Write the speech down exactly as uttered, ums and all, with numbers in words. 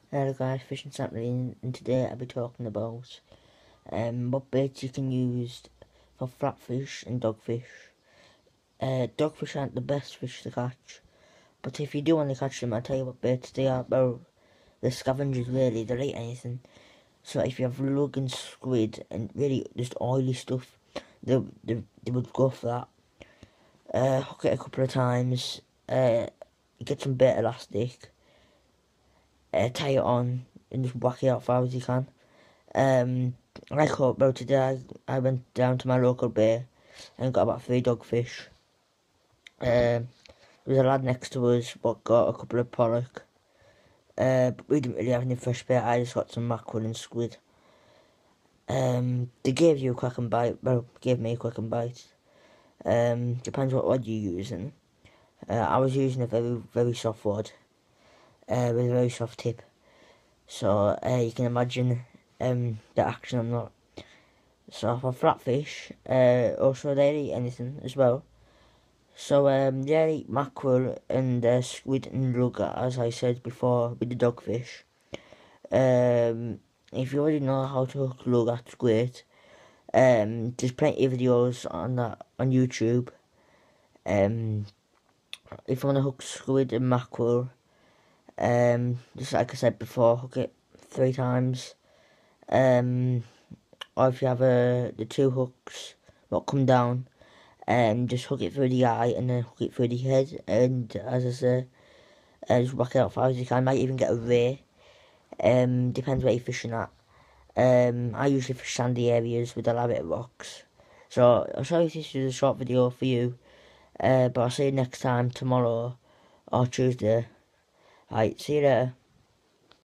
Hello guys, Fishing Sampling, and today I'll be talking about um, what baits you can use for flatfish and dogfish. Uh, dogfish aren't the best fish to catch, but if you do want to catch them, I'll tell you what baits they are. Well, they're scavengers really, they'll eat anything. So if you have lug and squid and really just oily stuff, they, they, they would go for that. Uh, hook it a couple of times, uh, get some bait elastic, uh, tie it on and just whack it out far as you can. Um, like hope, bro, today I, I went down to my local bay and got about three dogfish. Um, there was a lad next to us but got a couple of pollock. Uh, but we didn't really have any fresh bait. I just got some mackerel and squid. Um, they gave you a quick and bite. Well, gave me a quick and bite. Um, depends what rod you're using. Uh, I was using a very very soft rod, uh, with a very soft tip. So uh, you can imagine um the action on that. So for flatfish, uh, also they eat anything as well. So um, they eat mackerel and uh, squid and lug, as I said before, with the dogfish. Um, if you already know how to hook lug, that's great. Um, there's plenty of videos on that on YouTube. Um, if you want to hook squid and mackerel, um, just like I said before, hook it three times. Um, or if you have uh, the two hooks what come down, and um, just hook it through the eye and then hook it through the head, and as I say, uh, just whack it out far as you can. Might even get a ray. Um, depends where you're fishing at. Um, I usually fish sandy areas with a lot of rocks. So I'll show you this is a short video for you. Uh, but I'll see you next time tomorrow or Tuesday. Alright, see you later.